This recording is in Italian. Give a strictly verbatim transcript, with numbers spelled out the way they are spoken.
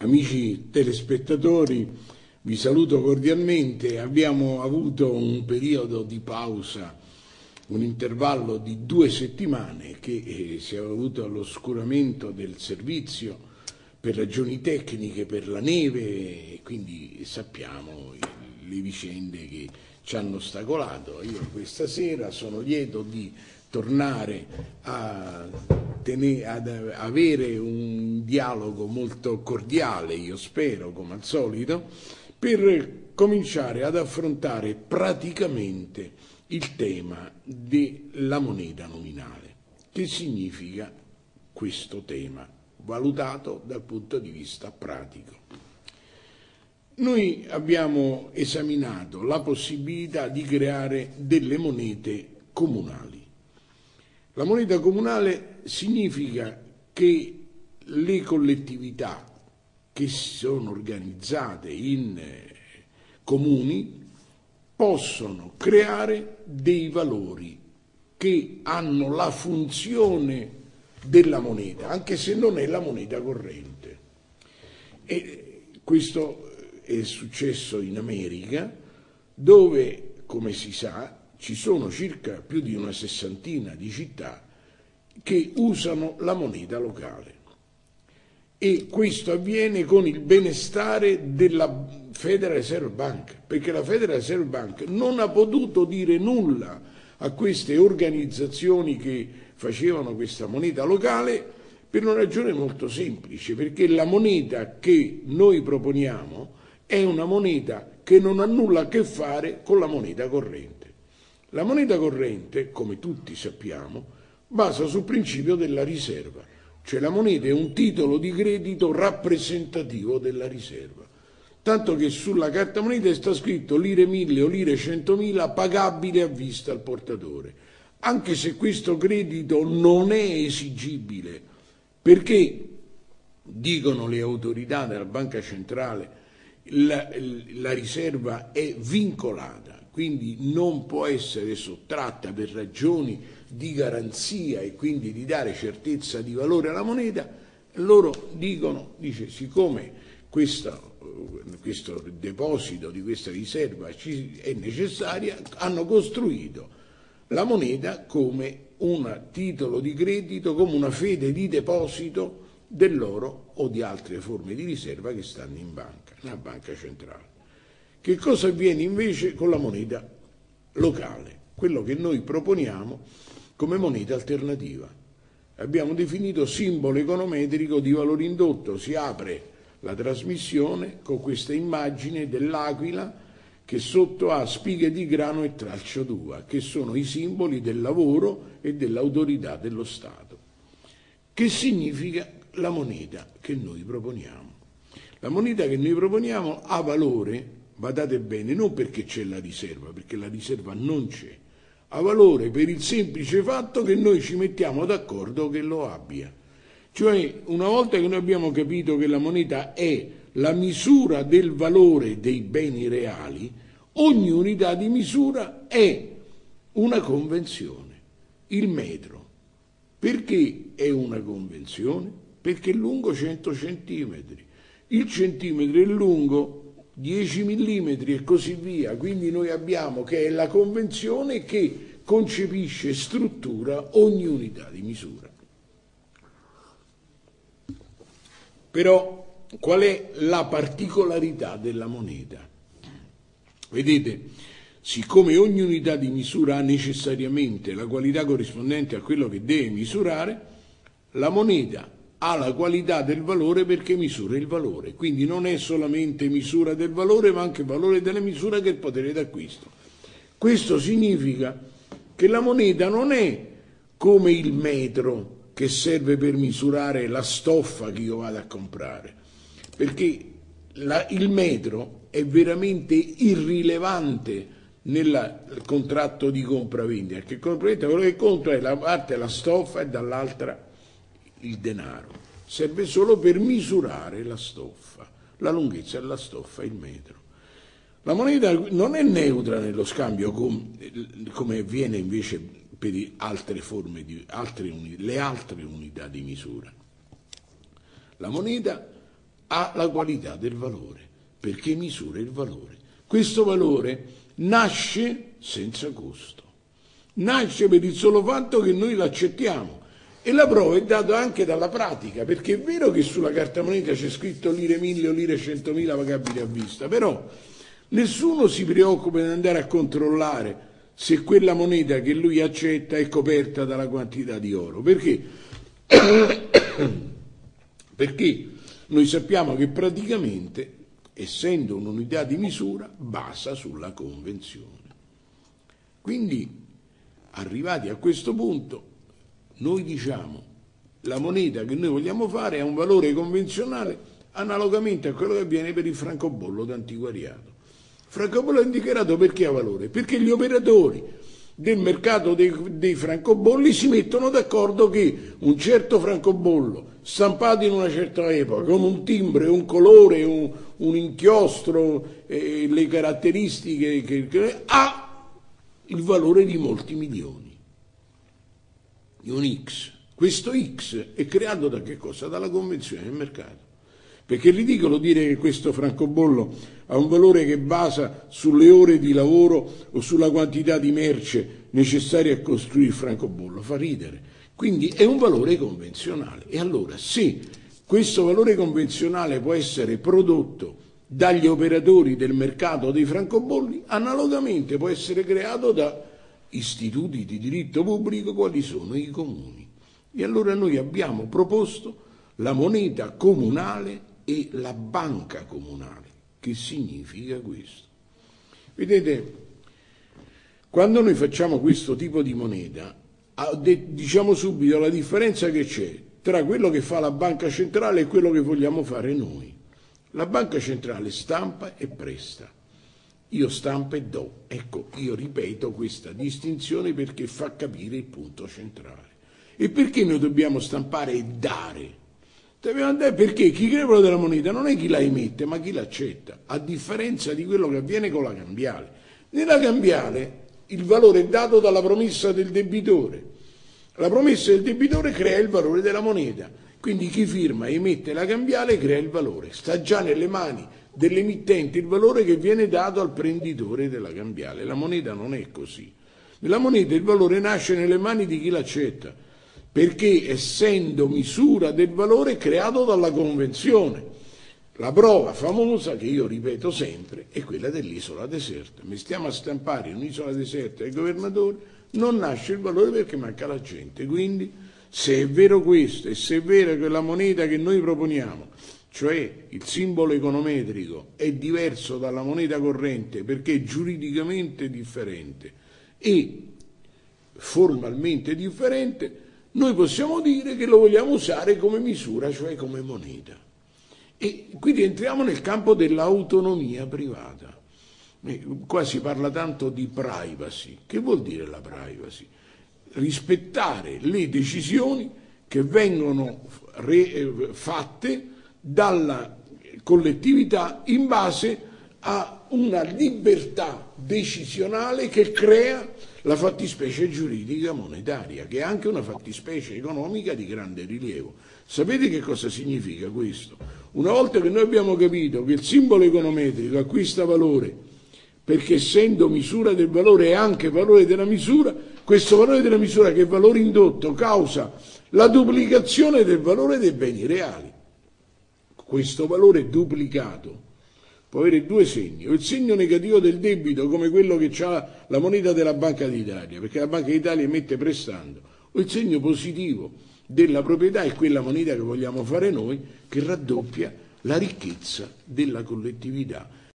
Amici telespettatori, vi saluto cordialmente. Abbiamo avuto un periodo di pausa, un intervallo di due settimane che eh, si è avuto l'oscuramento del servizio per ragioni tecniche, per la neve, e quindi sappiamo le vicende che ci hanno ostacolato. Io questa sera sono lieto di tornare a tenere, ad avere un dialogo molto cordiale, io spero, come al solito, per cominciare ad affrontare praticamente il tema della moneta nominale. Che significa questo tema, valutato dal punto di vista pratico? Noi abbiamo esaminato la possibilità di creare delle monete comunali. La moneta comunale significa che le collettività che sono organizzate in comuni possono creare dei valori che hanno la funzione della moneta, anche se non è la moneta corrente. E questo è successo in America, dove, come si sa, ci sono circa più di una sessantina di città che usano la moneta locale. E questo avviene con il benestare della Federal Reserve Bank, perché la Federal Reserve Bank non ha potuto dire nulla a queste organizzazioni che facevano questa moneta locale per una ragione molto semplice, perché la moneta che noi proponiamo è una moneta che non ha nulla a che fare con la moneta corrente. La moneta corrente, come tutti sappiamo, basa sul principio della riserva, cioè la moneta è un titolo di credito rappresentativo della riserva, tanto che sulla carta moneta sta scritto lire mille o lire centomila pagabile a vista al portatore, anche se questo credito non è esigibile, perché, dicono le autorità della Banca Centrale, la, la riserva è vincolata, quindi non può essere sottratta per ragioni di garanzia e quindi di dare certezza di valore alla moneta. Loro dicono, dice, siccome questo, questo deposito di questa riserva ci è necessaria, hanno costruito la moneta come un titolo di credito, come una fede di deposito dell'oro o di altre forme di riserva che stanno in banca, nella banca centrale. Che cosa avviene invece con la moneta locale? Quello che noi proponiamo come moneta alternativa. Abbiamo definito simbolo econometrico di valore indotto. Si apre la trasmissione con questa immagine dell'aquila che sotto ha spighe di grano e tralcio d'uva, che sono i simboli del lavoro e dell'autorità dello Stato. Che significa la moneta che noi proponiamo? La moneta che noi proponiamo ha valore, badate bene, non perché c'è la riserva, perché la riserva non c'è, ha valore per il semplice fatto che noi ci mettiamo d'accordo che lo abbia. Cioè, una volta che noi abbiamo capito che la moneta è la misura del valore dei beni reali, ogni unità di misura è una convenzione. Il metro. Perché è una convenzione? Perché è lungo cento centimetri. Il centimetro è lungo dieci millimetri e così via, quindi noi abbiamo che è la convenzione che concepisce e struttura ogni unità di misura. Però qual è la particolarità della moneta? Vedete, siccome ogni unità di misura ha necessariamente la qualità corrispondente a quello che deve misurare, la moneta ha la qualità del valore perché misura il valore, quindi non è solamente misura del valore ma anche valore della misura che è il potere d'acquisto. Questo significa che la moneta non è come il metro che serve per misurare la stoffa che io vado a comprare, perché la, il metro è veramente irrilevante nel contratto di compravendita, perché il compravendita quello che conta è la parte la stoffa e dall'altra il denaro, serve solo per misurare la stoffa, la lunghezza della stoffa, il metro. La moneta non è neutra nello scambio come avviene invece per altre forme di altre, le altre unità di misura. La moneta ha la qualità del valore, perché misura il valore. Questo valore nasce senza costo, nasce per il solo fatto che noi l'accettiamo. E la prova è data anche dalla pratica, perché è vero che sulla carta moneta c'è scritto lire mille o lire centomila pagabili a vista, però nessuno si preoccupa di andare a controllare se quella moneta che lui accetta è coperta dalla quantità di oro. Perché? Perché noi sappiamo che praticamente, essendo un'unità di misura, basa sulla convenzione. Quindi, arrivati a questo punto, noi diciamo la moneta che noi vogliamo fare ha un valore convenzionale analogamente a quello che avviene per il francobollo d'antiquariato. Francobollo antiquariato perché ha valore? Perché gli operatori del mercato dei, dei francobolli si mettono d'accordo che un certo francobollo stampato in una certa epoca, con un timbro, un colore, un, un inchiostro, eh, le caratteristiche che, che ha il valore di molti milioni. Un X. Questo X è creato da che cosa? Dalla convenzione del mercato. Perché è ridicolo dire che questo francobollo ha un valore che basa sulle ore di lavoro o sulla quantità di merce necessaria a costruire il francobollo, fa ridere. Quindi è un valore convenzionale. E allora se questo valore convenzionale può essere prodotto dagli operatori del mercato dei francobolli, analogamente può essere creato da istituti di diritto pubblico quali sono i comuni. E allora noi abbiamo proposto la moneta comunale e la banca comunale. Che significa questo? Vedete, quando noi facciamo questo tipo di moneta, diciamo subito la differenza che c'è tra quello che fa la banca centrale e quello che vogliamo fare noi. La banca centrale stampa e presta. Io stampo e do. Ecco, io ripeto questa distinzione perché fa capire il punto centrale. E perché noi dobbiamo stampare e dare? Dobbiamo dare perché chi crea quello della moneta non è chi la emette, ma chi l'accetta, a differenza di quello che avviene con la cambiale. Nella cambiale il valore è dato dalla promessa del debitore. La promessa del debitore crea il valore della moneta. Quindi chi firma e emette la cambiale crea il valore. Sta già nelle mani dell'emittente il valore che viene dato al prenditore della cambiale. La moneta non è così. Nella moneta il valore nasce nelle mani di chi l'accetta, perché essendo misura del valore creato dalla convenzione. La prova famosa, che io ripeto sempre, è quella dell'isola deserta. Mi stiamo a stampare in un'isola deserta del governatore, non nasce il valore perché manca la gente. Quindi, se è vero questo e se è vero che la moneta che noi proponiamo, cioè il simbolo econometrico, è diverso dalla moneta corrente perché è giuridicamente differente e formalmente differente, noi possiamo dire che lo vogliamo usare come misura, cioè come moneta. E quindi entriamo nel campo dell'autonomia privata. E qua si parla tanto di privacy. Che vuol dire la privacy? Rispettare le decisioni che vengono re, fatte dalla collettività in base a una libertà decisionale che crea la fattispecie giuridica monetaria, che è anche una fattispecie economica di grande rilievo. Sapete che cosa significa questo? Una volta che noi abbiamo capito che il simbolo econometrico acquista valore, perché essendo misura del valore è anche valore della misura, questo valore della misura, che è valore indotto, causa la duplicazione del valore dei beni reali. Questo valore duplicato può avere due segni: o il segno negativo del debito, come quello che ha la moneta della Banca d'Italia, perché la Banca d'Italia emette prestando, o il segno positivo della proprietà è quella moneta che vogliamo fare noi, che raddoppia la ricchezza della collettività.